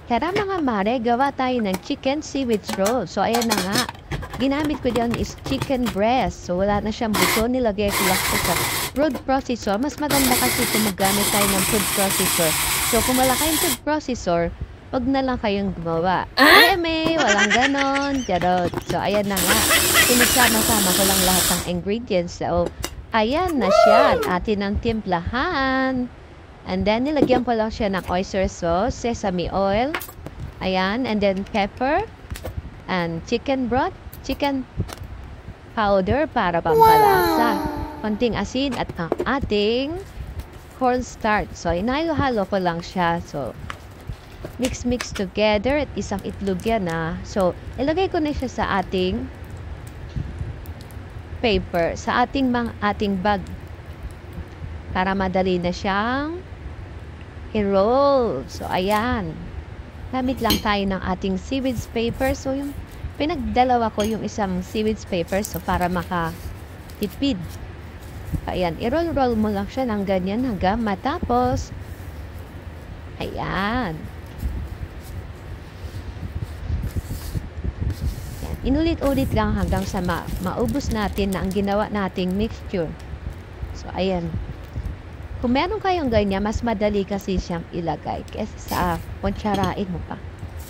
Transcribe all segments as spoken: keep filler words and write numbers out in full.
Tara mga mare, gawa tayo ng chicken seaweed roll. So, ayan na nga. Ginamit ko dyan is chicken breast. So, wala na siyang buto. Nilagay ko lang sa food processor. Mas maganda kasi kung maggamit tayo ng food processor. So, kung wala kayong food processor, wag na lang kayong gumawa. Ah? Eme, walang ganon. Jarot. So, ayan na nga. Pinagsama-sama ko lang lahat ng ingredients. So, ayan na siya. Atin ang timplahan. And then, nilagyan ko lang siya ng oyster sauce, sesame oil. Ayan. And then, pepper. And chicken broth. Chicken powder para pampalasa. Konting asin at ang ating cornstarch. So, inahalo-halo ko lang siya. So, mix-mix together. At isang itlog yan na. So, ilagay ko na siya sa ating paper. Sa ating, mang, ating bag. Para madali na siyang i-roll. So, ayan. Gamit lang tayo ng ating seaweed paper. So, yung pinagdalawa ko yung isang seaweed paper. So, para makatipid. Ayan. I-roll-roll mo lang siya ng ganyan hanggang matapos. Ayan. Ayan. Inulit-ulit lang hanggang sa ma maubos natin na ang ginawa nating mixture. So, ayan. Kung meron kayong ganyan, mas madali kasi siyang ilagay kesa sa kutsarain mo pa.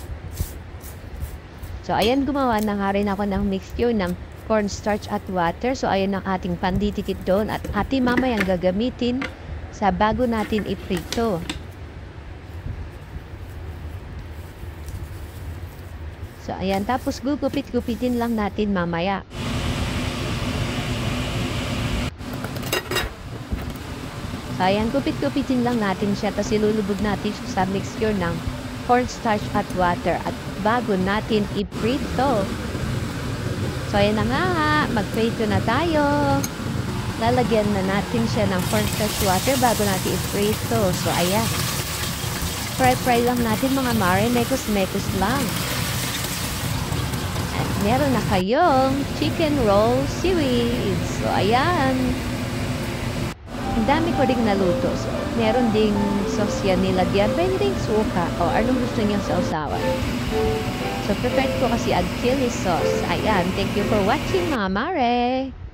So, ayan, gumawa na nga rin ako ng mixture ng cornstarch at water. So, ayan ang ating pandidikit doon at ating mamayang gagamitin sa bago natin iprito. So, ayan. Tapos, gugupit-gupitin lang natin mamaya. So, ayan, kupit-kupitin lang natin siya. Tapos, ilulubog natin siya sa mixture ng cornstarch at water. At bago natin iprito. So, ayan na nga. Magprito na tayo. Lalagyan na natin siya ng cornstarch water bago natin iprito. So, ayan. Fry-fry lang natin mga mare. Mekos-mekos lang. At meron na kayong chicken roll seaweed. So, ayan. Ang dami ko rin naluto. So, meron ding sauce yan nilagyan. Pwede rin suka o anong gusto niyang sausawan. So, prepared ko kasi ang chili sauce. Ayan. Thank you for watching mga mare.